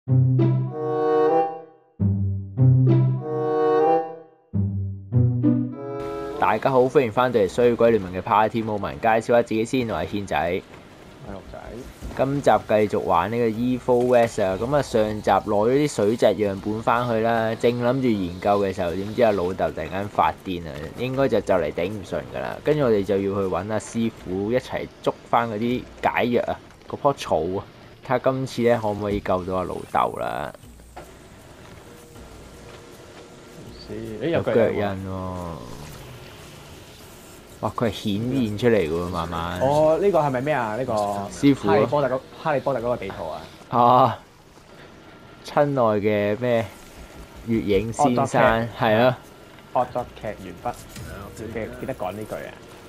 大家好，歡迎翻到嚟《衰鬼聯盟》嘅 Party Moment，介紹下自己先，我係軒仔， 我係陸仔。 今集繼續玩呢個 Evil West 啊，咁啊上集攞咗啲水質樣本翻去啦，正諗住研究嘅時候，點知阿老豆突然間發癲啊，應該就嚟頂唔順噶啦，跟住我哋就要去揾阿師傅一齊捉翻嗰啲解藥啊，嗰棵草啊，睇下今次咧可唔可以救到阿老豆啦。有腳印喎。哇！佢係顯現出嚟嘅喎，慢慢。 哦，呢個係咪咩啊？呢個師傅哈利波特嗰個地圖啊！ 啊，親愛嘅咩月影先生係啊。 惡作劇完畢，記得講呢句啊！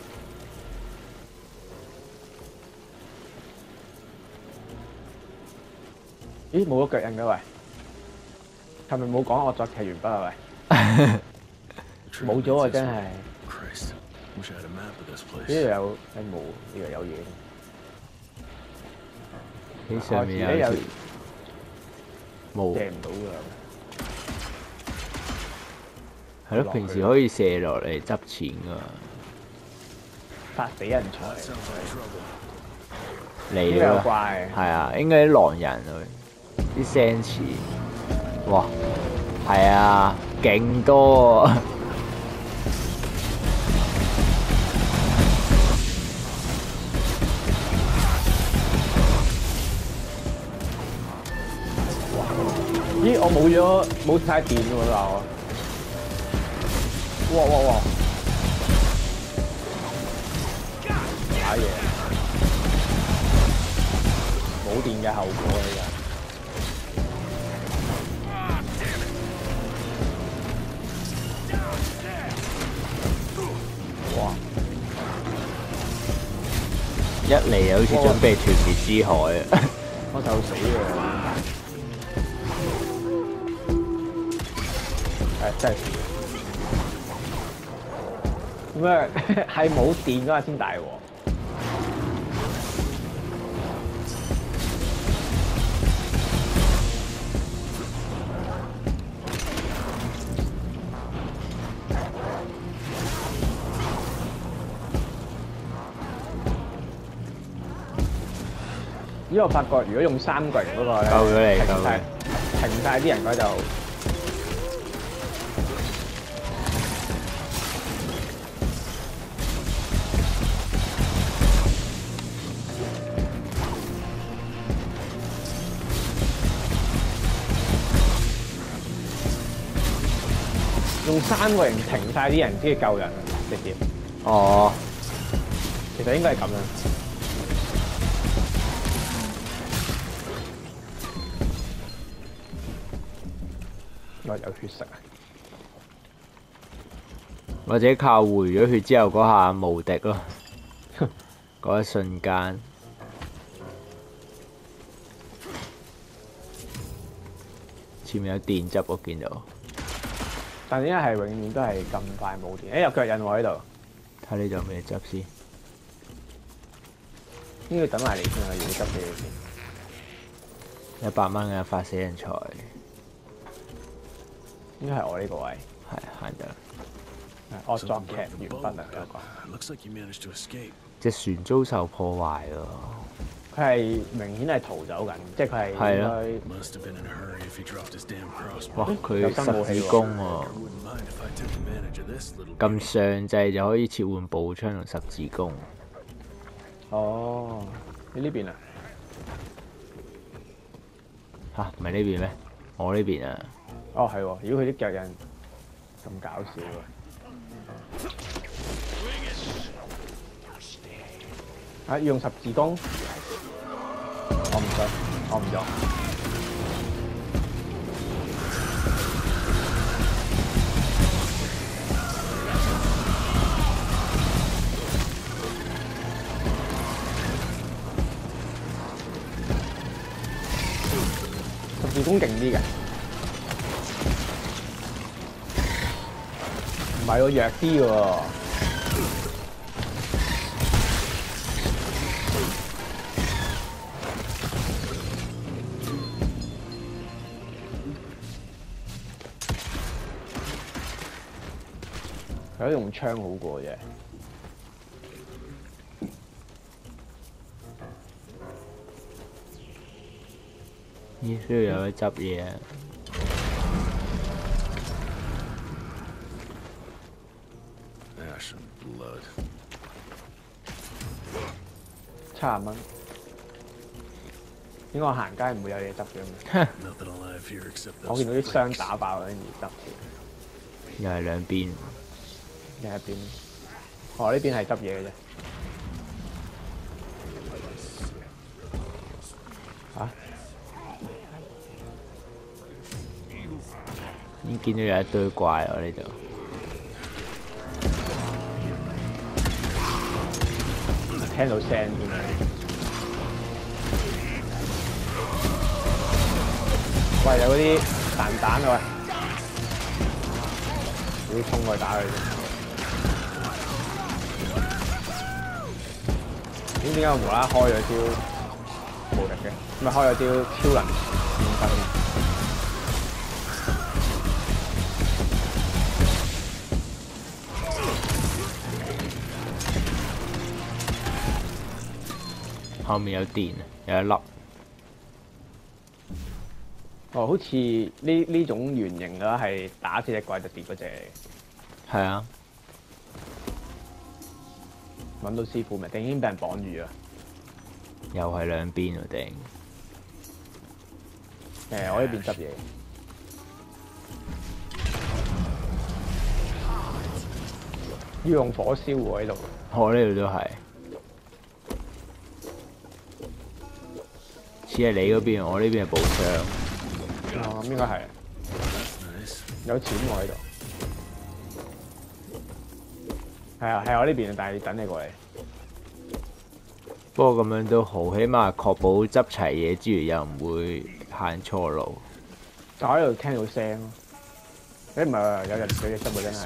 咦，冇咗腳印嘅喂，係咪冇講惡作劇完畢啊喂？冇咗啊！真係。呢度有冇？呢度有嘢。 喺上面有冇？ 掟唔到㗎。 係咯，平時可以射落嚟執錢㗎。 殺死人財。 嚟啦！ 怪。 係啊，應該啲狼人啊，啲聲詞。哇！係啊，勁多啊！ 咦！我冇晒電喎都話我。哇！打嘢，冇電嘅後果嚟㗎。哇！ 一嚟就好似準備團滅之海啊！ 我就死喎！真係咩？係冇電嗰下先大鑊。因為我發覺如果用3個人嗰個咧， 救咗你， 停晒啲人嗰就。用3個人停晒啲人先至救人，直接。 哦， 其實應該係咁樣。我有血色啊！ 或者靠回咗血之後嗰下無敵咯，嗰一瞬間。前面有電汁我見到。 但點解係永遠都係咁快冇電？有腳印喎喺度。 睇呢度有咩執先？ 應該等埋你先啊！要執俾你先。 100蚊嘅發死人財。 應該係我呢個位。 係行得。 惡作劇完畢啊！有個。 隻船遭受破壞喎。 佢係明顯係逃走緊，即係佢係應該。 哇！佢十字弓喎，撳上掣就可以切換步槍同十字弓。 哦，你呢邊啊？ 吓，唔係呢邊咩？我呢邊啊。 哦，係喎，如果佢啲腳印咁搞笑啊！要用十字弓，我唔信，我唔用。十字弓勁啲嘅。唔係喎，弱啲喎。 佢用槍好過啫。 咦，需要有得執嘢啊！ 70蚊。應該我行街唔會有嘢執嘅。我見到啲箱打爆跟住執。 又係兩邊。 另一邊，我呢邊係執嘢嘅啫。嚇？ 已經見到有一堆怪喎呢度。 聽到聲添啊！喂，有嗰啲彈彈啊喂！要衝過去打佢。點解我無啦啦開咗招無敵嘅？咪開咗招超能變身嘅？ 後面有電，有一粒。 哦，好似呢種圓形嘅話係打死隻怪就跌嗰隻嚟。 係啊。 揾到師傅未？定已經俾人綁住啊？ 又係兩邊喎頂。 我呢邊執嘢。要用火燒喎喺度。 我呢度都係。似係你嗰邊，我呢邊係補傷。 哦，咁應該係。有錢喎喺度。係我呢邊，但係等你過嚟。 不過咁樣都好，起碼確保執齊嘢之餘又唔會行錯路。 就喺度聽到聲咯。唔係喎，有隻執喎真係。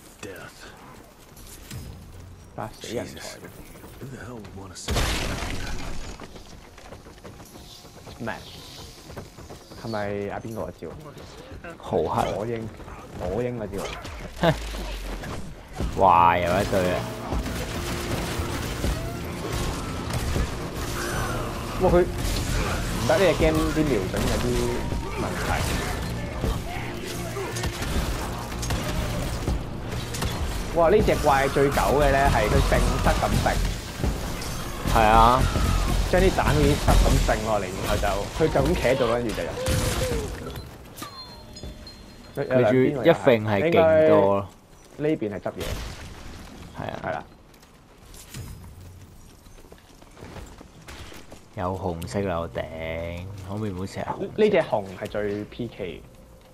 殺死人才。Smash 係咪阿邊個嘅招？ 豪克。 火鷹嘅招。 哇！有一對啊！ 哇！佢唔得，呢隻 game 啲瞄準有啲問題。哇！呢隻怪最狗嘅咧係佢揈塞咁揈。 係啊。 將啲蛋好似塞咁揈落嚟，然後佢就咁企喺度，跟住就入。 佢仲一揈係勁多咯。 呢邊係執嘢。 係啊。 係啦。 有紅色啦，我頂，可唔可以唔好成日紅？ 呢隻紅係最 PK。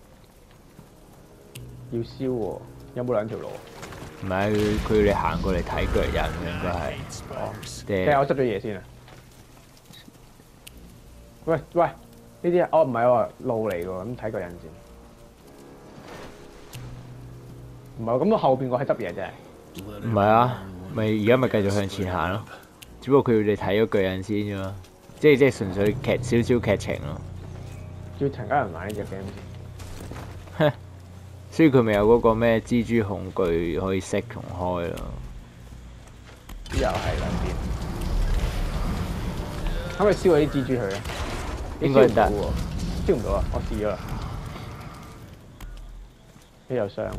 要燒喎，有冇兩條路？ 唔係，佢要你行過嚟睇腳印應該係。 哦。我執咗嘢先啊！喂，呢啲唔係喎，路嚟㗎喎，咁睇個人先。唔係咁，後邊個係執嘢啫。 唔係啊，咪而家咪繼續向前行咯。只不過佢要你睇咗巨人先啫嘛，即係純粹少少劇情咯。 要成家人玩呢隻 game 先。 所以佢咪有嗰個咩蜘蛛恐懼可以熄同開咯。 又係兩邊。可唔可以燒嗰啲蜘蛛佢啊？ 應該得。 燒唔到啊！我試咗啦。呢有傷喎。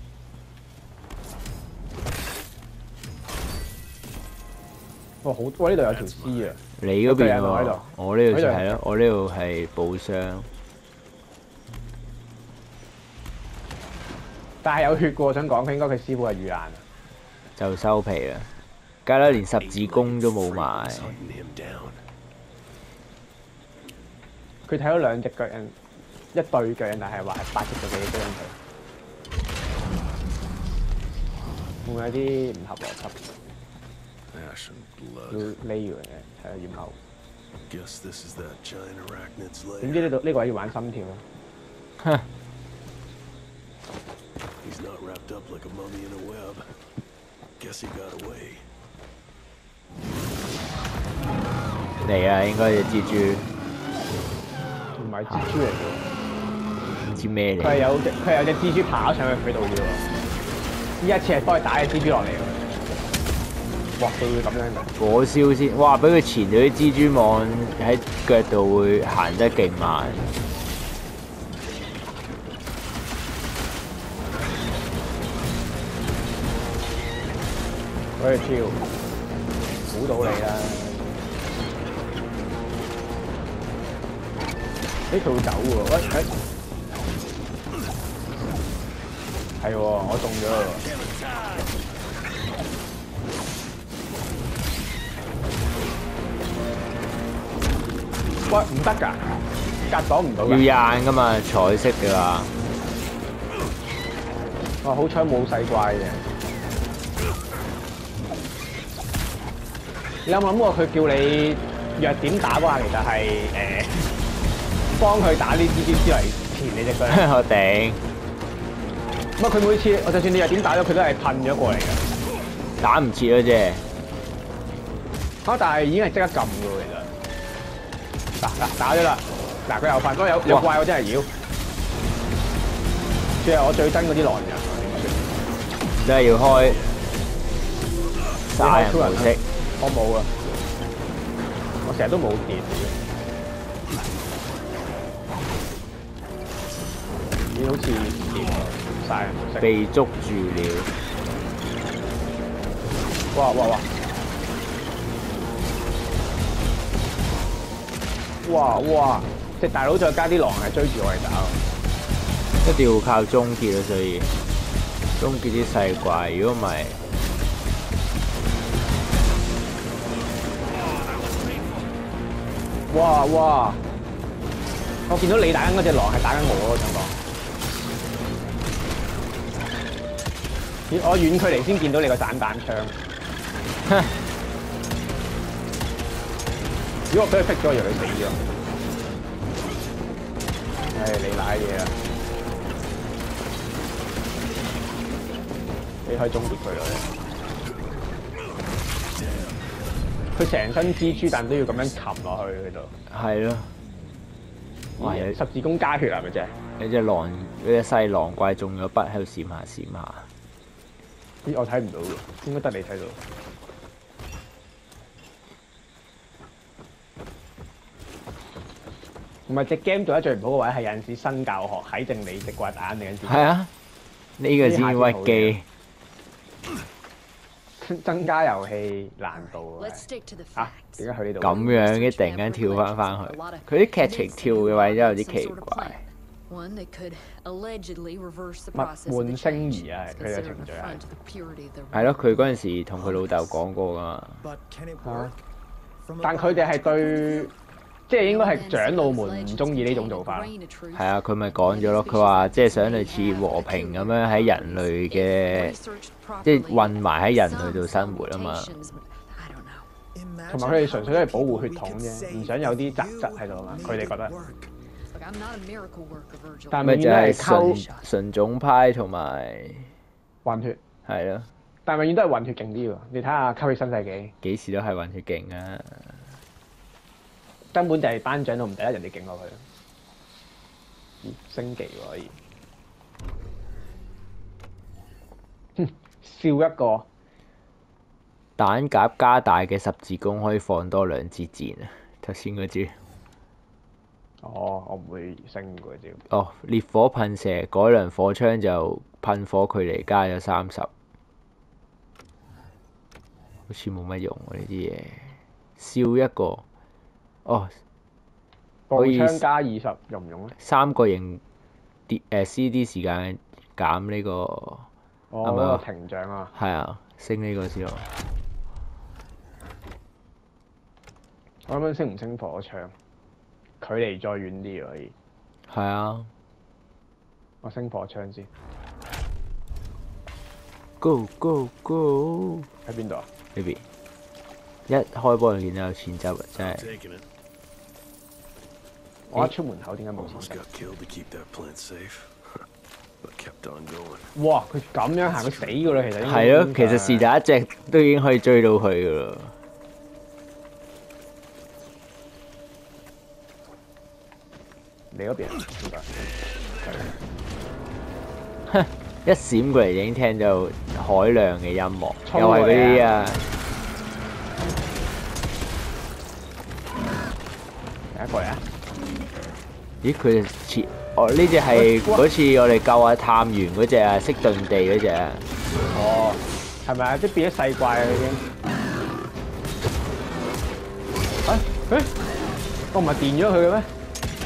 哇！哇！呢度有條屍啊！ 你嗰邊喎？我呢度就係咯，我呢度係補傷。 但係有血嘅，我想講佢應該佢師傅係遇難啊。 就收皮啦，梗啦，連十字弓都冇埋。 佢睇到兩隻腳印，一對腳印，但係話係8隻腳嘅腳印佢。會唔會有啲唔合邏輯？要匿住嘅，睇下驗後。點知呢個位要玩心跳啊？ 嚟啊！應該隻蜘蛛。 唔係蜘蛛嚟嘅喎。 唔知咩嚟。 佢係有隻蜘蛛爬上去佢度嘅喎。 呢一次係幫佢打隻蜘蛛落嚟喎。哇！佢會咁樣㗎？ 火燒先，哇！俾佢纏到啲蜘蛛網喺腳度會行得勁慢。 佢跳，估到你啦！佢會走喎，喂，係喎，我中咗喎。喂，唔得㗎，格擋唔到㗎。 要硬㗎嘛，彩色嘅話。 哇！好彩冇細怪嘅。你有冇諗過佢叫你弱點打嗰下，其實係幫佢打呢啲蜘蛛嚟纏你隻腳？ 我頂。 唔係佢每次，我就算你弱點打咗，佢都係噴咗過嚟嘅。 打唔切嗰啫。 但係已經係即刻撳嘅喎，其實。嗱打咗啦，嗱佢又噴，不過有怪我真係妖。最係我最憎嗰啲狼人， 真係要開殺人模式。 我冇啊，我成日都冇電嘅。咦？好似電殺人模式。 被捉住了。 哇！哇！隻大佬再加啲狼係追住我嚟打， 一定要靠終結啊！所以終結啲細怪，如果唔係， 哇！我見到你打緊嗰隻狼係打緊我，想講。咦？我遠距離先見到你個散彈槍。如果我俾佢劈咗，以為佢死咗。唉，你賴嘢啊！你可以終結佢咯。佢成身蜘蛛，但都要咁樣擒落去佢度。 係咯。哇！ 十字弓加血係咪啫？ 有隻狼，有隻細狼怪中咗筆喺度閃下閃下。 咦？我睇唔到喎，應該得你睇到。唔係隻 game 做得最唔好嘅位係有陣時新教學喺正你隻怪打你嗰陣時。 係啊，呢個先屈機。 增加遊戲難度啊！嚇，點解去呢度？ 咁樣嘅突然間跳翻去，佢啲劇情跳嘅位都有啲奇怪。 物換星移啊，佢嘅程序係咯，佢嗰陣時同佢老豆講過噶嘛。 但佢哋係對，即係應該係長老們唔中意呢種做法。 係啊，佢咪講咗咯，佢話即係想類似和平咁樣喺人類嘅，即係混埋喺人類度生活啊嘛。 同埋佢哋純粹都係保護血統啫，唔想有啲雜質喺度啊嘛。佢哋覺得。但係永遠都係溝純種派同埋混血。 係咯。 但係永遠都係混血勁啲喎，你睇下《吸血新世紀》。幾時都係混血勁啊！ 根本就係頒獎都唔抵得人哋勁過佢。升技喎可以。笑一個。 彈夾加大嘅十字弓可以放多2支箭啊！頭先嗰招。 哦，我唔會升嗰招。 哦，烈火噴射改良火槍就噴火距離加咗30，好似冇乜用喎呢啲嘢。笑一個，哦，可以槍加20用唔用咧 ？3個型CD 時間減呢個，係咪啊？ 屏障啊！ 係啊，升呢個先咯。 我諗緊升唔升火槍？距離再遠啲可以。 係啊。 我升火槍先。 Go go go！ 喺邊度啊？ 呢邊。一開波就見到有錢執啊！真係。 我一出門口點解冇錢執？哇！佢咁樣行，佢死㗎啦！其實。 係咯，其實是但一隻都已經可以追到佢㗎啦。 你嗰邊？應該係。 一閃過嚟已經聽到海量嘅音樂， 衝又係嗰啲啊！ 第一個嚟啊！ 咦，佢似哦呢只係嗰次我哋救阿探員嗰只啊，識遁地嗰只啊！ 哦，係咪啊？即係變咗細怪啊已經。我唔係電咗佢嘅咩？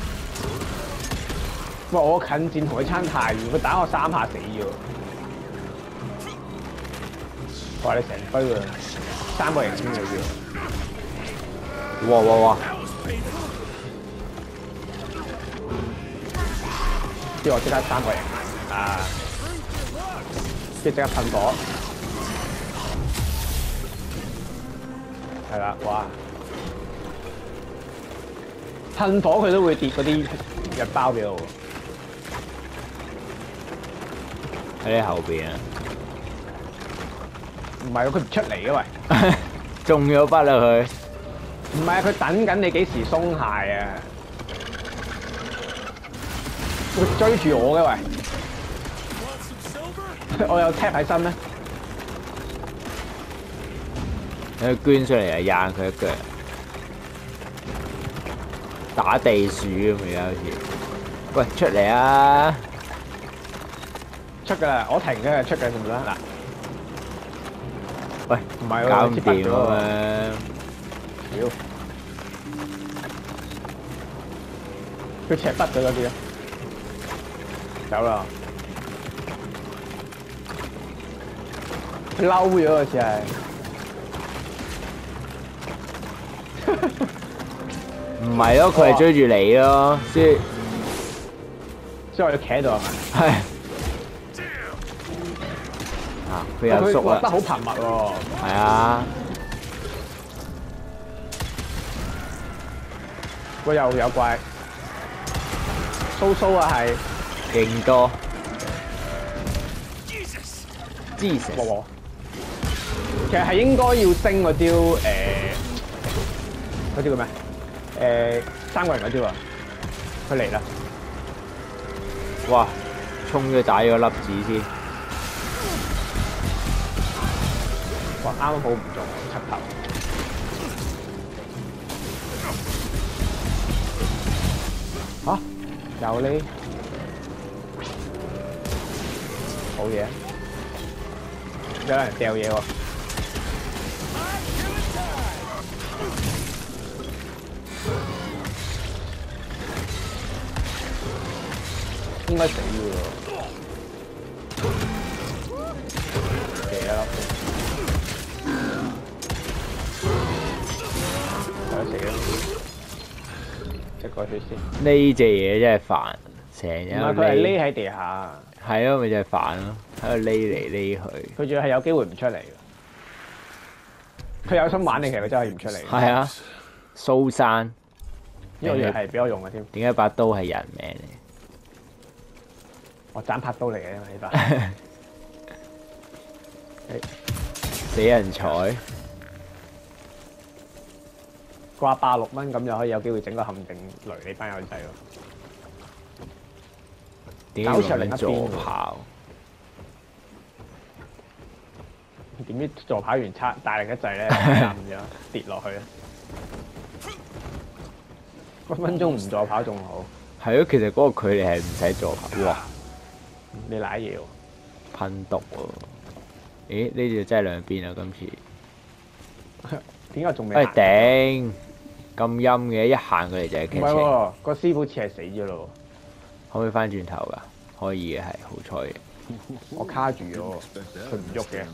喂，我近戰同佢差太遠，佢打我3下死咗。哇！你成堆喎，3個人先嚟嘅。 哇！ 之後我即刻3個人啊！跟住即刻噴火，係啦，哇！噴火佢都會跌嗰啲藥包俾我喎。 喺你後邊啊！ 唔係喎，佢唔出嚟嘅喂。 中咗筆啦佢。 唔係啊，佢等緊你幾時鬆懈啊！佢追住我嘅喂。我有 tap 喺身咩？ 佢捐出嚟啊，掗佢一腳。打地鼠咁而家好似。喂，出嚟啊！ 出㗎啦，我停嘅，出嘅，得唔得嗱？ 喂， 唔係喎， 搞唔掂貼筆咗喎。 啊！ 屌，佢赤筆咗嗰啲啊！走啦！佢嬲咗好似係。 唔係咯，佢係追住你咯，所以我要企喺度係咪？ 係啊，佢有縮啦佢落得，好頻密喎。 係啊， 喂，又有怪，蘇啊係， 勁多。Jesus， 喎，其實係應該要升嗰招嗰招叫咩？3個人嗰招啊，佢嚟啦！ 哇，衝咗打咗粒子先， 哇，啱啱好唔中，七頭。嚇，有呢？好嘢，有人掉嘢喎。應該死嘅喎，死啦！死啦！食個血先。 呢隻嘢真係煩，成日唔係佢係匿喺地下， 係咯，咪就係煩咯，喺度匿嚟匿去。 佢仲要係有機會唔出嚟嘅。佢有心玩你，其實佢真係唔出嚟。 係啊，蘇山， 呢個藥係俾我用嘅添。 點解把刀係人命嚟？ 我斬拍刀嚟嘅呢把。 死人彩， 掛86蚊咁就可以有機會整個陷阱雷你班友仔咯。 點解要咁助跑？ 點知助跑完大力一滯咧，冧咗跌落去啊！分分鐘唔助跑仲好。 係咯，其實嗰個距離係唔使助跑。哇！ 你舐嘢喎， 噴毒喎！咦？呢條真係兩邊啊！今次點解仲未？ 喂頂！咁陰嘅，一行過嚟就係劇情。 唔係喎，個師傅似係死咗咯。 可唔可以翻轉頭㗎？可以嘅，係好彩嘅。 我卡住咗，佢唔喐嘅。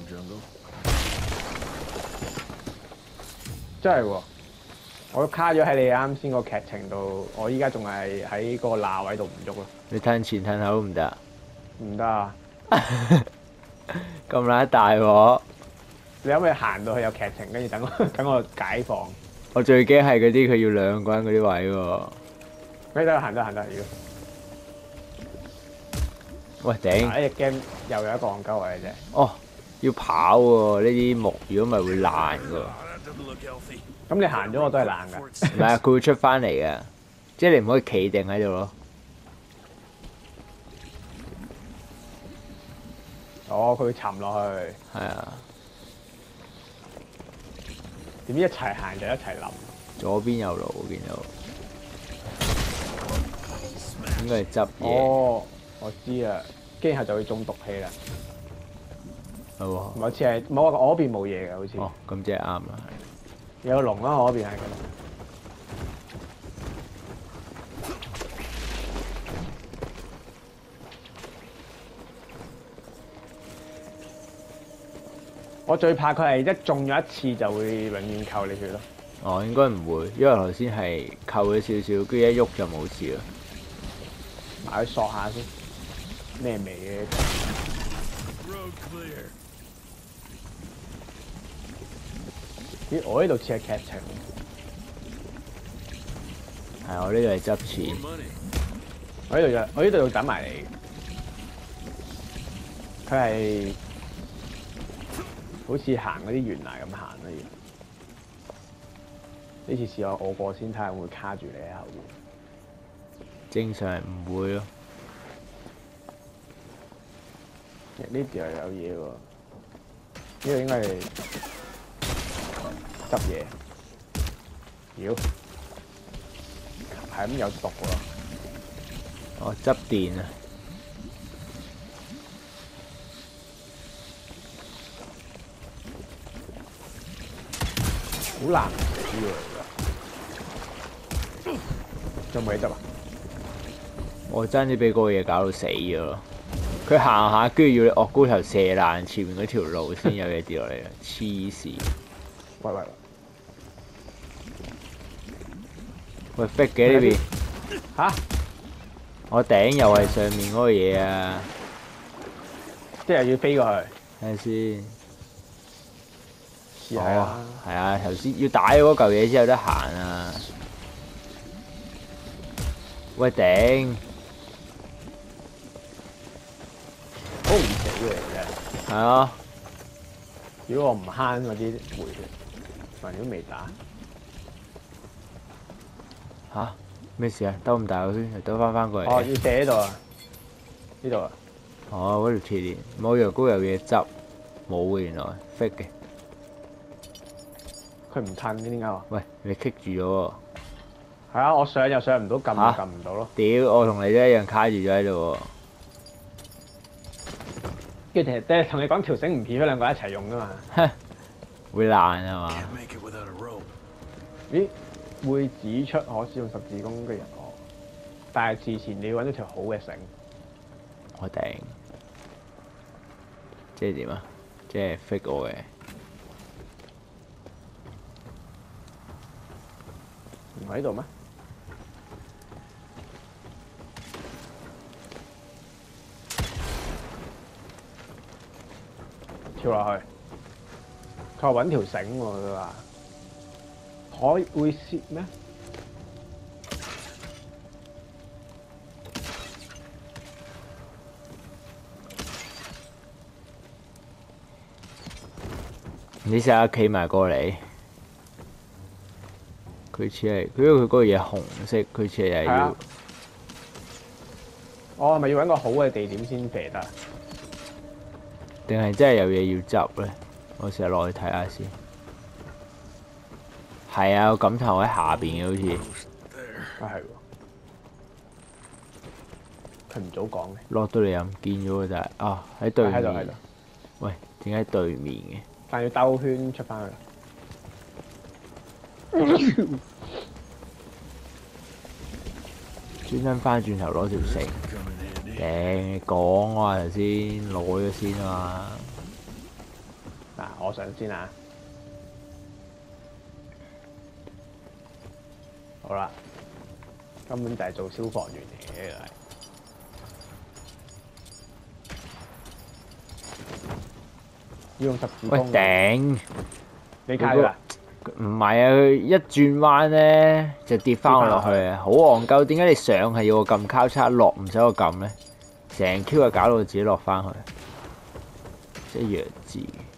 真係喎，我卡咗喺你啱先個劇情度，我依家仲係喺嗰個罅位度唔喐咯。 你褪前褪後都唔得。 唔得啊！ 咁撚大鑊！ 你可唔可以行到去有劇情，跟住等我解放？ 我最驚係嗰啲佢要兩個人嗰啲位喎。 你得行得，如果喂頂！ 呢隻 game 又有一個戇鳩位嘅啫。 哦，要跑喎！呢啲木如果唔係會爛㗎。 咁你行咗我都係爛㗎。 唔係啊，佢會出翻嚟嘅，即係你唔可以企定喺度咯。 哦，佢會沉落去， 係啊， 點知一齊行就一齊冧。 左邊有路我見到，應該係執嘢。 哦，我知啊，跟住後就會中毒氣啦。 係喎。 唔係好似係冇啊，我嗰邊冇嘢嘅好似。 哦，咁即係啱啦。 有龍啦，我嗰邊係咁。我最怕佢係一中咗一次就會永遠扣你血咯。 哦，應該唔會，因為頭先係扣咗少少，跟住一喐就冇事啦。 埋去索下先，咩味嘅？咦，我呢度似係劇情。 係，我呢度係執錢。 我呢度要等埋你。佢係好似行嗰啲懸崖咁行啦，要。呢次試我過先睇下會唔會卡住你喺後面。 正常唔會咯。 呢條又有嘢喎，呢個應該係執嘢。妖，係咁有毒喎。 哦，執電啊！ 好難死喎！仲有冇嘢執啊？ 我爭啲俾嗰個嘢搞到死咗咯！佢行下，跟住要你惡高頭射爛前面嗰條路先有嘢跌落嚟啊！黐線！ 喂， 喂 fake 嘅呢邊嚇！ 我頂又係上面嗰個嘢啊！ 即係要飛過去。 睇下先。 試下啦。 係啊，頭先要打咗嗰嚿嘢先有得行啊！喂頂！ 好唔死嘅啫。 係啊！ 如果我唔慳嗰啲回血，還如果未打。 吓？咩事啊？兜咁大個圈，又兜翻過嚟。 哦，要射呢度啊！呢度啊！ 哦，嗰條鐵鏈，冇藥膏有嘢執，冇嘅原來 fake 嘅。 佢唔褪嘅點解啊？ 喂，你棘住咗喎！ 係啊，我上又上唔到，撳又撳唔到咯。 屌，我同你都一樣卡住咗喺度喎。 跟住其實同你講條繩唔撇咗兩個一齊用噶嘛。 會爛啊嘛？ 咦？會指出可使用十字弓嘅人哦，但係事前你要揾到條好嘅繩。 我頂！即係點啊？即係 fake 我嘅。 唔喺度咩？跳落去，佢話揾條繩喎，佢話會蝕咩？ 你試下企埋過嚟，佢似係，因為佢嗰個嘢紅色，佢似係要。 我係咪要揾個好嘅地點先射得？ 定係真係有嘢要執咧？我成日落去睇下先。係啊，個感頭喺下邊嘅好似。 啊係喎，佢唔早講嘅。 落到嚟又唔見咗喎，就係啊喺對面。 喺度。 喂，點解喺對面嘅？ 但要兜圈出翻去。 專登翻轉頭攞條繩。你講啊頭先攞咗先啊嘛。 嗱，我上先啊。好啦，根本就係做消防員嚟嘅，要用十字喂弓。 頂！ 你卡咗啦？ 唔係啊，佢一轉彎咧就跌翻我落去啊，好戇鳩！點解你上係要我撳交叉，落唔使我撳咧？成 Q 就搞到自己落翻去，即係弱智。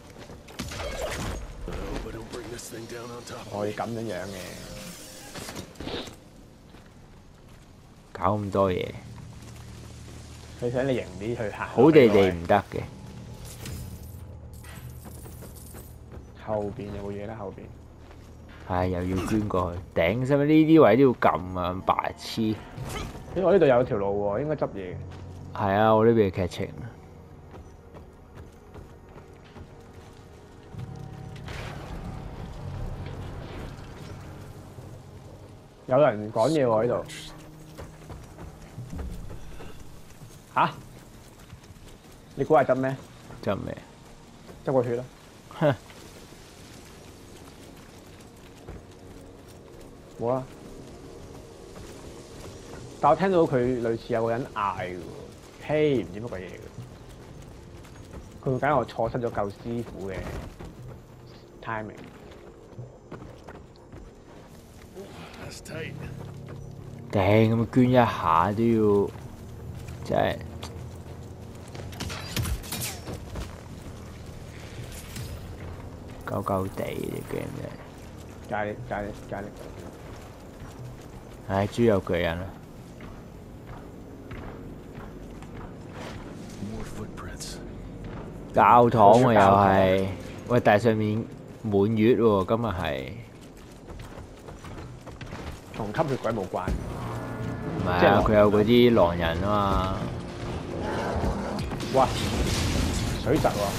可以咁樣嘅， 搞咁多嘢， 佢想你型啲去行。 好地地唔得嘅。 後邊有冇嘢咧？後邊唉，又要捐過去，頂！使唔使呢啲位都要撳啊？白痴！ 咦，我呢度有條路喎，應該執嘢嘅。 係啊，我呢邊嘅劇情。 有人講嘢喎喺度。吓？你估係執咩？ 執咩？ 執個血啦。 哼！ 冇啦。但我聽到佢類似有個人嗌嘅喎，嘿唔知乜鬼嘢嘅。佢解我錯失咗救師傅嘅 timing。 頂咁捐一下都要，真係鳩鳩地啲 game 真係。 加力加力加力！ 唉，豬有巨人啦！教堂喎又係，喂，但係上面滿月喎，今日係。 同吸血鬼冇關。 唔係啊，佢有嗰啲狼人啊嘛。 哇！水蛭喎。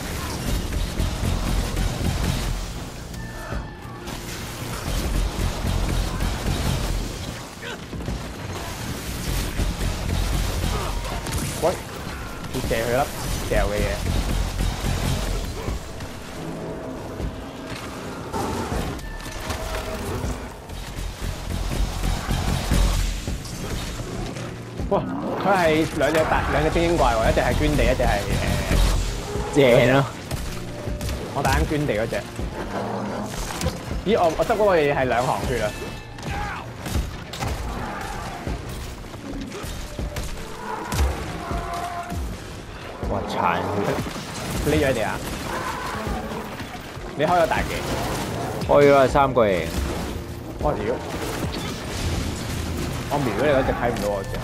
喂！要射佢粒掉嘅嘢。哇！佢係兩隻精英怪喎，一隻係捐地，一隻係正咯。 我打緊捐地嗰隻。咦！我執嗰個嘢係2行血啊！ 哇！殘血。 匿咗你哋啊！你開咗大技。 開咗3個型。 我屌！我瞄咗你嗰隻睇唔到我隻。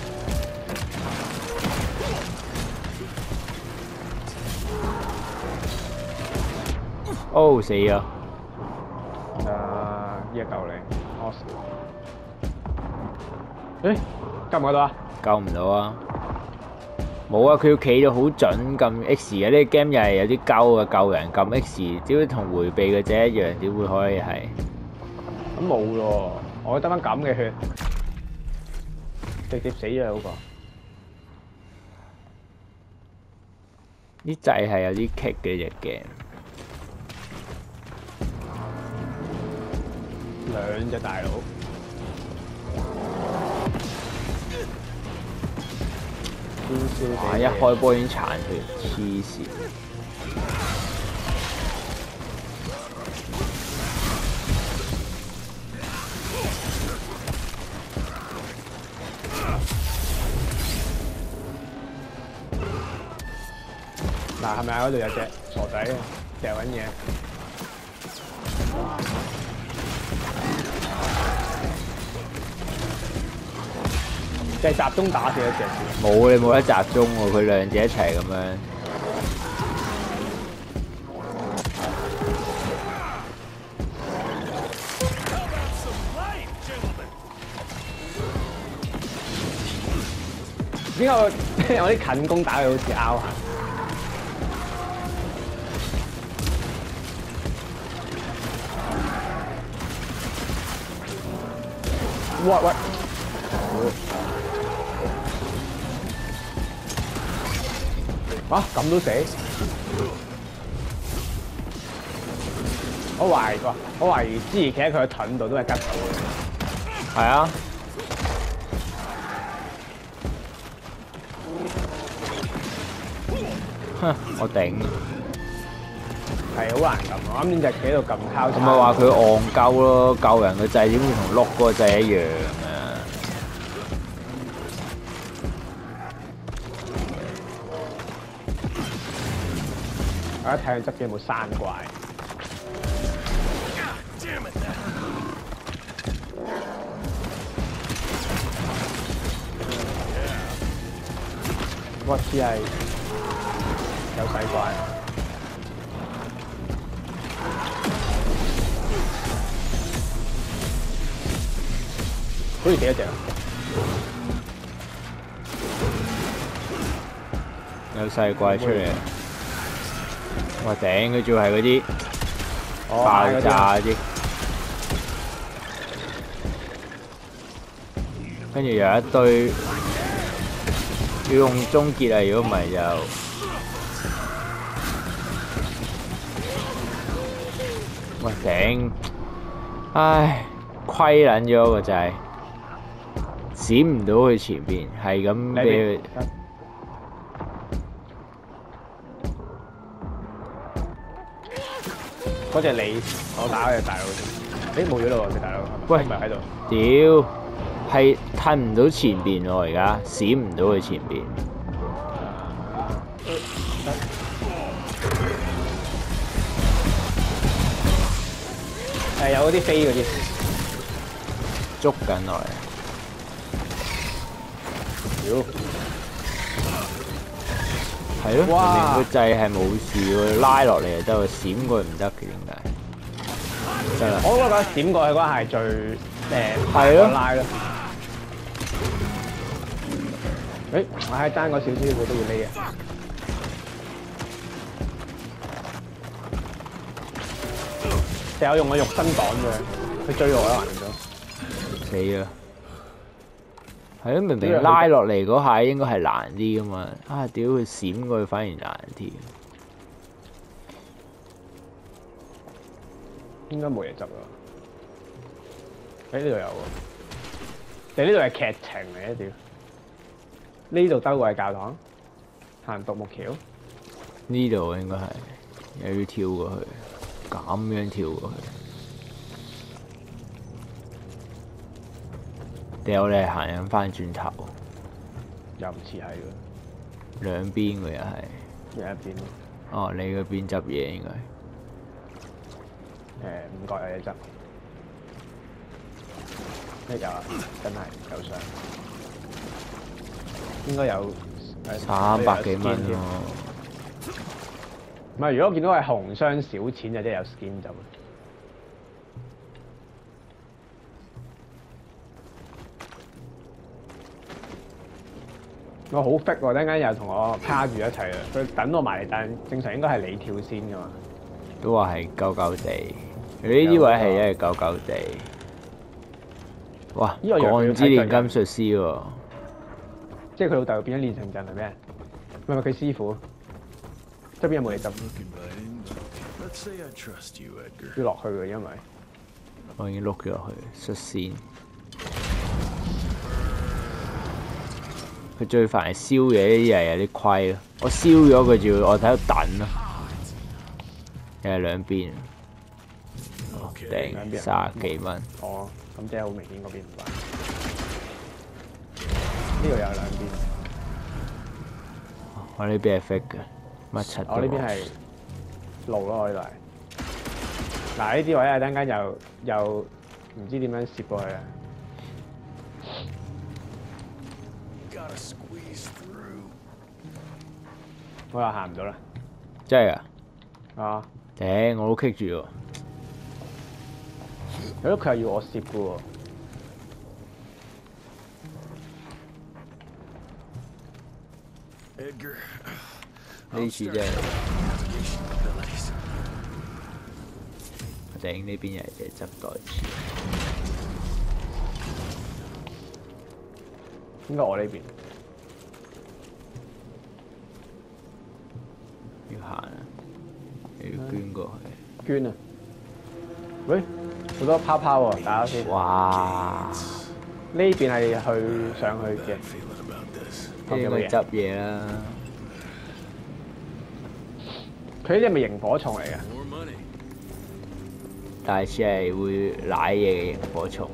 哦，死咗！ 依家救你，誒，救唔救到啊？ 救唔到啊！冇啊！佢要企到好準撳 X 啊！呢個 game 又係有啲鳩啊，救人撳 X，只會同迴避嘅啫一樣，點會可以係？ 咁冇咯，我得翻咁嘅血，直接死咗嗰個。 啲掣係有啲棘嘅隻 game。 2隻大佬。 哇！一開波已經殘血，黐線。 嗱，係咪喺嗰度有隻傻仔啊？掉緊嘢。就係集中打死一隻。 冇，你冇得集中喎，佢2隻一齊咁樣。 點解我啲近攻打佢好似拗下？喂！啊，咁都死？我懷疑之前企喺佢嘅盾度都係吉到嘅。 係啊。哼！我頂。 係好難撳，我啱先就企喺度撳交叉。 我咪話佢戇鳩咯，救人嘅掣點會同碌嗰個掣一樣啊？ 我一睇佢側邊有冇山怪。我似係有細怪。 好似幾多隻啊？ 有細怪出嚟。哇頂！佢仲係嗰啲爆炸嗰啲，跟住有一堆要用終結啊！如果唔係就哇頂！唉，虧撚咗個掣，閃唔到佢前邊，係咁俾佢。 嗰隻你，我打嗰隻大佬先。誒冇咗咯喎，隻大佬。 喂， 唔係喺度。 屌，係褪唔到前邊喎，而家閃唔到佢前邊。 有嗰啲飛嗰啲， 捉緊落嚟。 屌！ 係咯， 哇明明個掣係冇事喎，拉落嚟就得喎，閃過去唔得嘅點解？得啦， 我覺得閃過去嗰下係最係咯拉咯。誒，我係爭個少少，佢都要匿嘅。成日用個肉身擋佢，佢追我啦，還咗。 死啦！係咯，明明拉落嚟嗰下應該係難啲噶嘛，啊屌佢閃過去反而難啲。 應該冇嘢執啦。誒呢度有喎，你呢度係劇情嚟嘅屌！呢度兜過係教堂，行獨木橋。 呢度應該係又要跳過去，咁樣跳過去。掉你係行緊翻轉頭， 又唔似係喎， 兩邊嘅又係。 有一邊。 哦，你嗰邊執嘢應該。 五角有嘢執。有啊，真係有相。應該有 300幾蚊喎。 唔係，如果見到係紅箱小錢就即係有 skin 就。我好 fit 喎！陣間又同我趴住一齊啊！佢等我埋嚟，但正常應該係你跳先噶嘛。 都話係鳩鳩地，佢呢啲位係一係鳩鳩地。哇！鋼之煉金術師喎， 即係佢老豆變咗煉成陣係咩？唔係佢師傅，側邊有冇嘢執？要落去嘅，因為我已經碌咗落去，率先。佢最煩係燒嘢，呢啲係有啲虧咯。我燒咗佢仲要我喺度等咯，又係兩邊。頂30幾蚊。 哦，咁即係好明顯嗰邊唔關。呢度有兩邊。 我呢邊係 fake 嘅，乜柒都冇。 我呢邊係路咯，我呢度係。嗱呢啲位啊，等間又唔知點樣攝過去啊！我又行唔到啦。 真係㗎？ 啊！ 頂，我都棘住喎。 係咯，佢又要我攝嘅喎。 呢次真係，我頂呢邊又係執袋錢。 應該我呢邊。 要行啊！要捐過去。 捐啊！喂，好多泡泡喎，打咗先。 哇！ 呢邊係去上去嘅。 應該執嘢啦。 佢呢啲係咪螢火蟲嚟嘅？ 大似係會舐嘢嘅螢火蟲。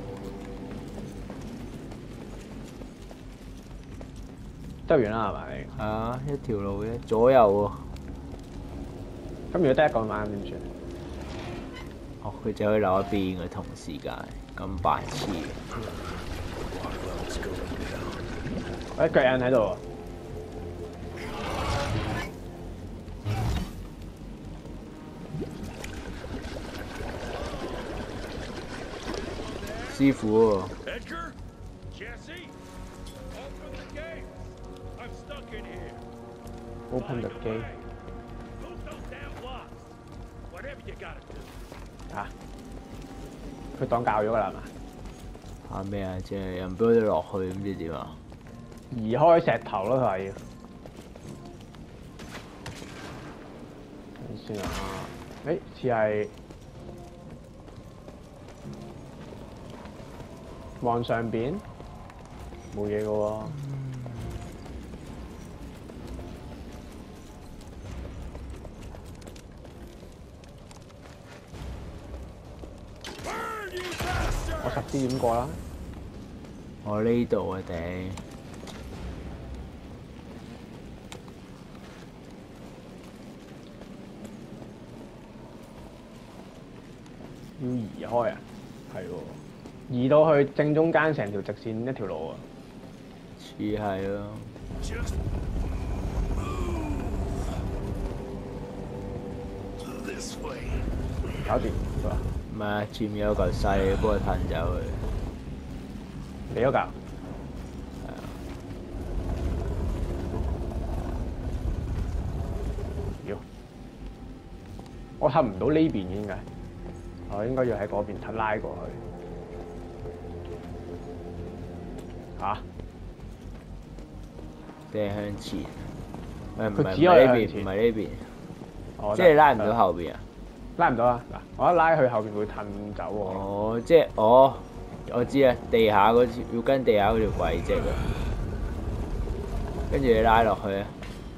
執完啦係咪？ 係啊，一條路啫，左右喎。 咁如果得一個晚點算？ 哦，佢就可以留一邊嘅同時間，咁白痴。 喂，腳印喺度喎。 師傅喎。 Open the gate。嚇！佢當教咗㗎啦，係嘛？ 嚇咩啊？即係又唔俾我哋落去，唔知點啊？ 移開石頭咯，佢話要。睇先啊！誒，似係望上邊冇嘢嘅喎。我10支點過啦。 我呢度啊頂！ 要移開啊？係喎，移到去正中間成條直線一條路啊！ 似係咯。 搞掂係嘛？ 唔係啊，佔有嚿細，幫佢褪走佢。 你嗰嚿？係啊。 妖！我褪唔到呢邊嘅應該，我應該要喺嗰邊褪拉過去。嚇！ 即係向前。唔係佢只可以呢邊， 向前唔係呢邊。 哦即係拉唔到後邊啊？ 拉唔到啊！嗱，我一拉去後邊會褪走喎。 哦，即係我知啊，地下嗰條要跟地下嗰條軌跡啊，跟住你拉落去啊。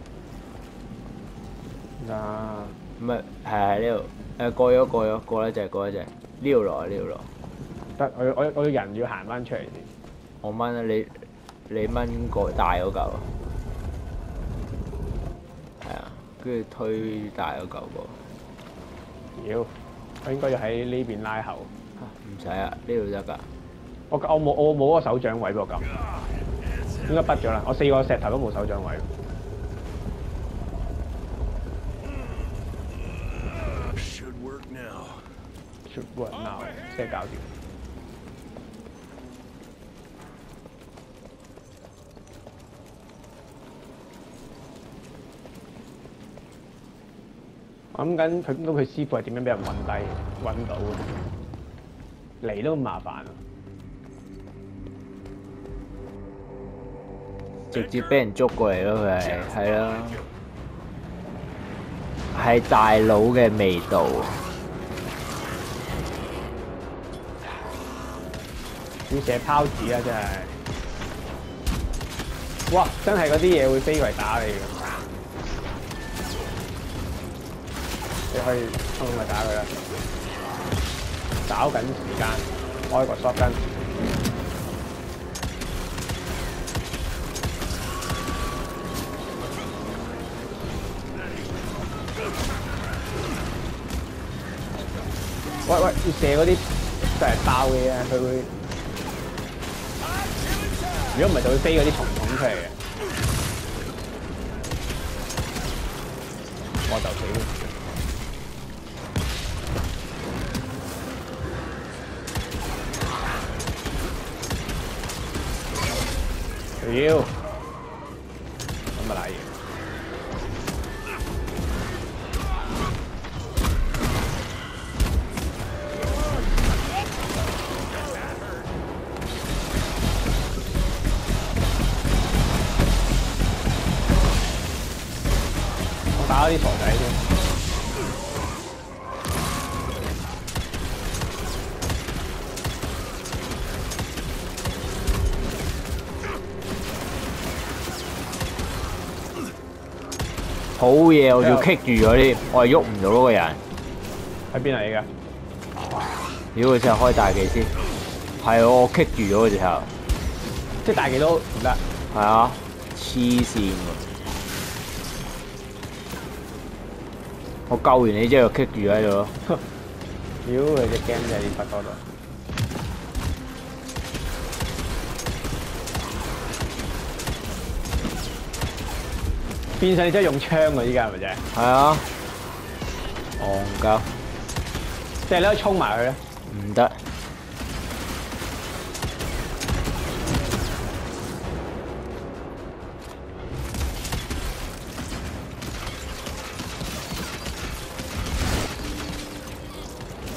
啊！ 唔係，係喺呢度。過咗過一隻呢度落啊呢度落。 得，我人要行翻出嚟先。 我掹啊你掹個大嗰嚿啊。係啊，跟住推大嗰嚿過。 妖！我應該要喺呢邊拉後。 唔使啊，呢度得㗎。 我冇嗰個手掌位喎咁，應該畢咗啦。我4個石頭都冇手掌位。Should work now， 即係搞掂。我諗緊佢師傅係點樣俾人揾到嘅？嚟都咁麻煩啊！ 直接俾人捉過嚟咯，佢係咯，係大佬嘅味道。 要射拋子啊！真係，哇！真係嗰啲嘢會飛過嚟打你嘅。你可以衝去打佢啦，找緊時間，開個 shotgun。喂，要射嗰啲就係爆嘅嘢，佢會。如果唔係，就會飛嗰啲蟲出嚟嘅。我就死。妖，咁咪瀨嘢。我打啲傻仔先。 好嘢，我要棘住咗添，我係喐唔到嗰個人。 喺邊嚟㗎？ 屌佢先開大技先，係我棘住咗佢直頭。 即係大技都唔得。 係啊，黐線喎！我救完你之後棘住喺度咯。 屌佢隻 game 真係不多咗。變相你真係用槍喎，依家係咪啫？ 係啊，戇鳩。 即係你可以衝埋佢咧。 唔得。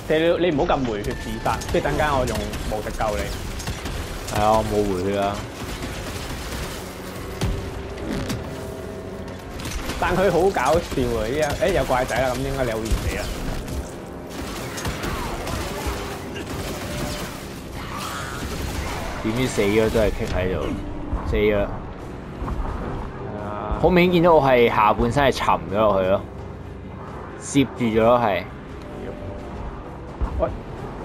你唔好撳回血自殺，即係等間我用無敵救你。 係啊，我冇回血啊。 但佢好搞笑啊！呢樣有怪仔啦，咁應該你好易死啦。 點知死咗都係棘喺度，死咗。 啊！ 好明顯見到我係下半身係沉咗落去咯，攝住咗咯係。 喂！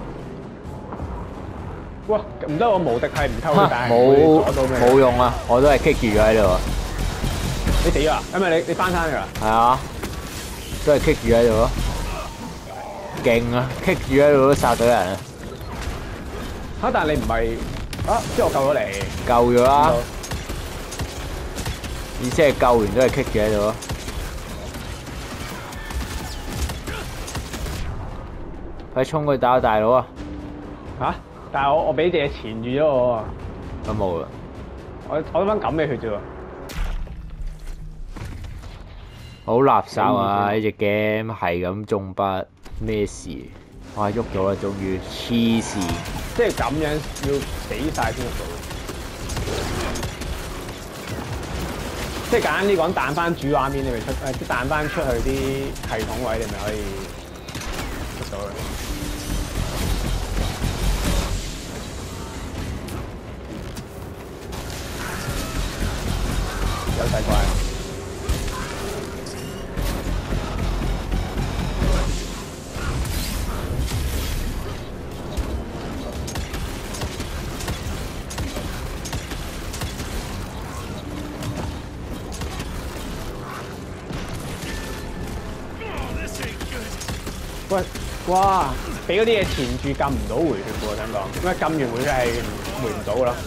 哇！唔得，我無敵係唔偷佢，但係冇會阻到咩？ 冇用啊！我都係棘住咗喺度。 你死咗啊？因為你翻山㗎啦。 係啊，都係棘住喺度咯。勁啊！棘住喺度都殺到人啊！ 嚇！但係你唔係啊？即係我救咗你。 救咗啦。意思係救完都係棘住喺度咯。快衝去打大佬啊！ 嚇！但係我俾隻嘢纏住咗我啊！ 咁冇啦。 我得翻咁嘅血啫喎。 好垃圾啊！呢隻 game 係咁中筆，咩事？哇！喐到啦，終於黐線！ 即係咁樣要死晒先做。即係簡單啲講，彈翻主畫面，你咪即彈翻出去啲系統位，你咪可以出到佢。有細怪。喂，哇！俾嗰啲嘢纏住，撳唔到回血喎，想講，因為撳完回血係回唔到噶啦。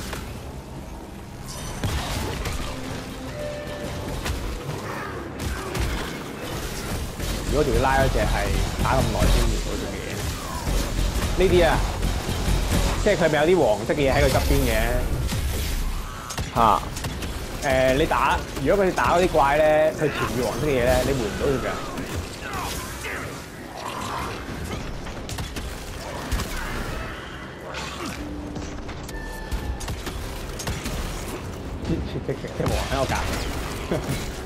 如果條拉嗰隻係打咁耐先回到條嘢，呢啲啊，即係佢咪有啲黃色嘅嘢喺佢側邊嘅。 嚇！ 你打，如果佢打嗰啲怪咧，佢纏住黃色嘅嘢咧，你回唔到佢㗎。隻黃喺我隔離。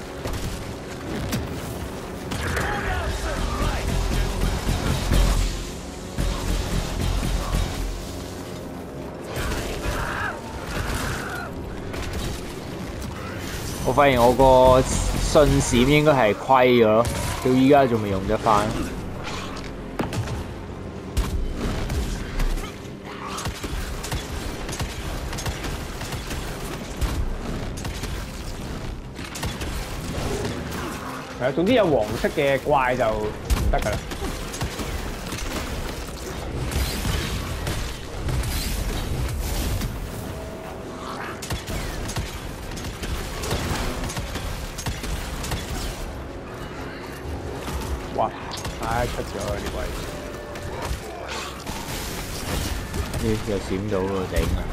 我發現我個信閃應該係虧咗咯，到依家仲未用得翻。 係啊，總之有黃色嘅怪就唔得㗎啦。哇！唉，出咗呢位。 咦？又閃到喎，頂啊！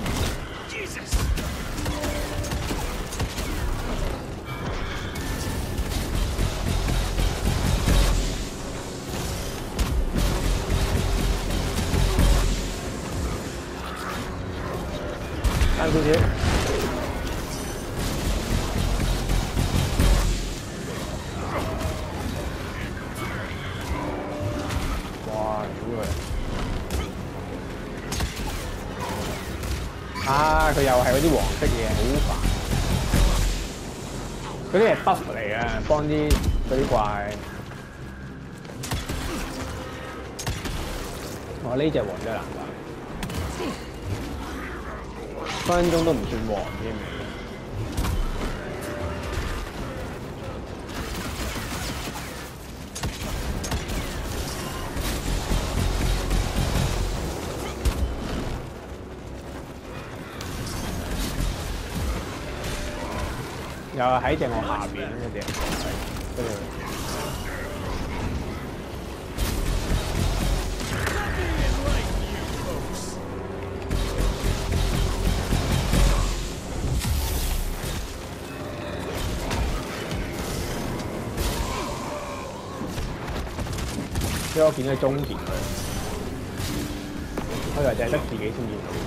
爭少少。哇！屌佢！啊！佢又係嗰啲黃色嘢，好煩。嗰啲係 buff 嚟嘅，幫啲嗰啲怪。哦，呢隻黃真係難打。分分鐘都唔算黃添。又係喺正我下邊嗰隻，跟住。即係我見到終結佢。 我以為淨係得自己先見到。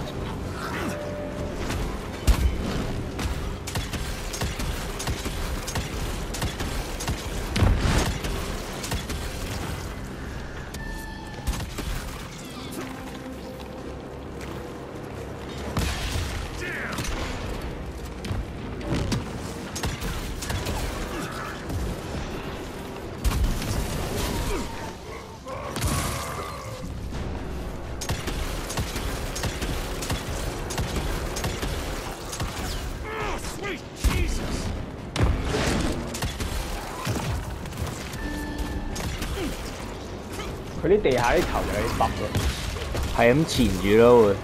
佢啲地下啲球有啲北喎， 係咁纏住咯會。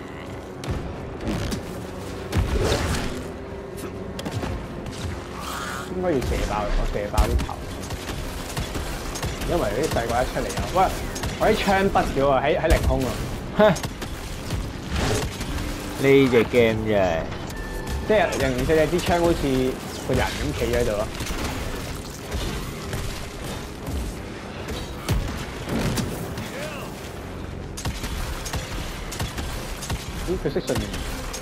應該要射爆，我射爆啲球，因為啲細鬼一出嚟又，喂，我啲槍筆咗喎，喺凌空啊！ 呢隻 game 真係， 即係人哋隻啲槍好似個人咁企喺度咯。咦？佢識順延。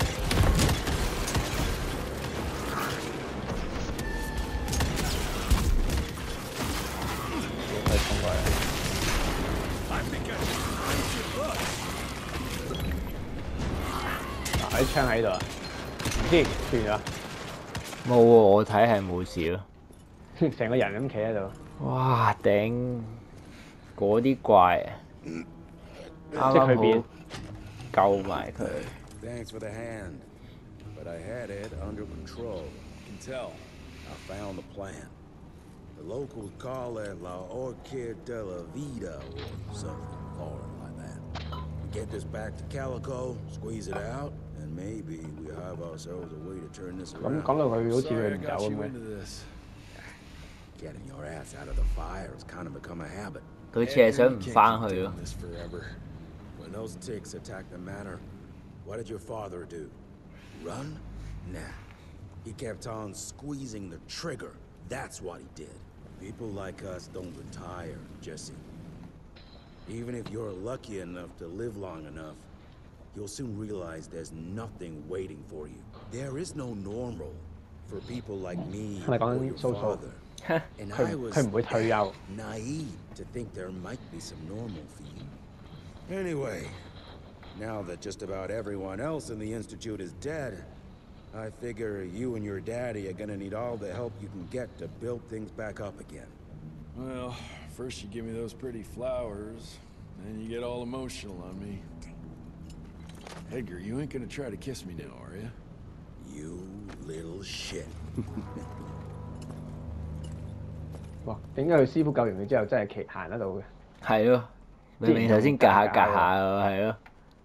佢衝過嚟。嗱，啲槍喺度啊！唔知斷咗。 冇喎，我睇係冇事咯。 成個人咁企喺度。 哇！頂，嗰啲怪啊，啱即係佢變。 啱好救埋佢。 Thanks for the hand, but I had it under control. You can tell. I found the plant. The locals call it La Orchid de la Vida or something foreign like that. We get this back to Calico, squeeze it out, and maybe we have ourselves a way to turn this 咁 around. 講到佢好似佢 Sorry I 唔 got 走 you 咁嘅。 into this. Getting your ass out of the fire has kind of become a habit. 佢似係想唔 You can't 翻 keep 去 doing 咯。 this forever. When those ticks attacked the manor, what did your father do? Run? Nah. He kept on squeezing the trigger. That's what he did. People like us don't retire, Jesse. Even if you're lucky enough to live long enough, you'll soon realize there's nothing waiting for you. There is no normal for people like me 係咪 or 講 your 蘇蘇？ father. And 佢 I 唔 was 佢唔會退休。 naive to think there might be some normal for you. Anyway, now that just about everyone else in the Institute is dead, I figure you and your daddy are gonna need all the help you can get to build things back up again. Well, first you give me those pretty flowers, then you get all emotional on me. Edgar, you ain't gonna try to kiss me now, are you? You little shit. 哇！點解佢師傅救完佢之後真係行得到嘅？ 係咯，明明頭先夾下喎，係咯。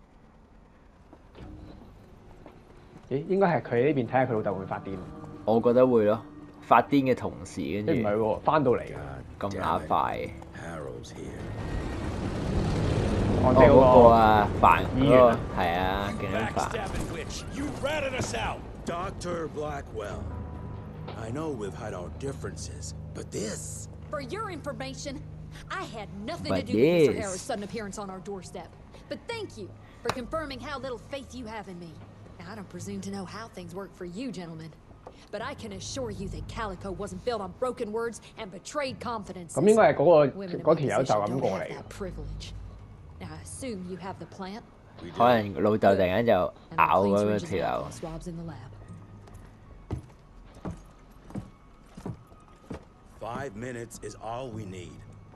咦？應該係佢呢邊睇下佢老豆會發癲。 我覺得會咯，發癲嘅同時跟住唔係喎，翻到嚟㗎。 God 咁 damn 乸 it. 快。 Harrow's here. 哦， 哦， 即係嗰個啊，煩嗰個醫院啊係啊，勁撚煩。 Backstabbing witch, you ratted us out. Dr. Blackwell, I know we've had our differences, but this... For your information, I had nothing But to do with Mr. yes. Harrow's sudden appearance on our doorstep. But thank you for confirming how little faith you have in me. Now, I don't presume to know how things work for you, gentlemen. But I can assure you that Calico wasn't built on broken words and betrayed confidences. 咁應該係嗰 Women in 個 my 條友就 position 咁 don't 過 have 嚟嘅 that。privilege. Now, I assume you have the plant 可能老豆突然間就 and the 咬 clean 嗰 syringes 條 and 友 alcohol。swabs in the lab. 5 minutes is all we need.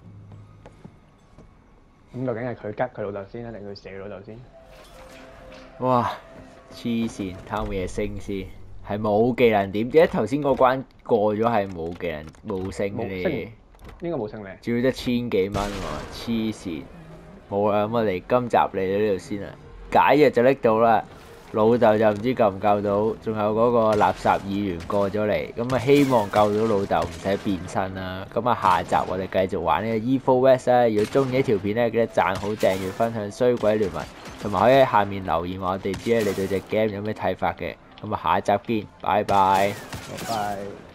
咁究竟係佢吉佢老豆先啊，定佢射佢老豆先？ 哇！黐線，睇下有冇嘢升先。係冇技能點？點解頭先嗰關過咗係冇技能冇升嘅升你？ 應該冇升你。 仲要得1000幾蚊喎，黐線！冇啦，咁我哋今集嚟到呢度先啦。解藥就拎到啦，老豆就唔知救唔救到，仲有嗰個垃圾議員過咗嚟，咁啊希望救到老豆唔使變身啦。咁啊下集我哋繼續玩呢個 Evil West 啦。如果中意呢條片咧，記得讚好、訂閱、分享衰鬼聯盟，同埋可以喺下面留言話我哋知你對隻 game 有咩睇法嘅。咁啊下一集見，拜拜。 拜拜。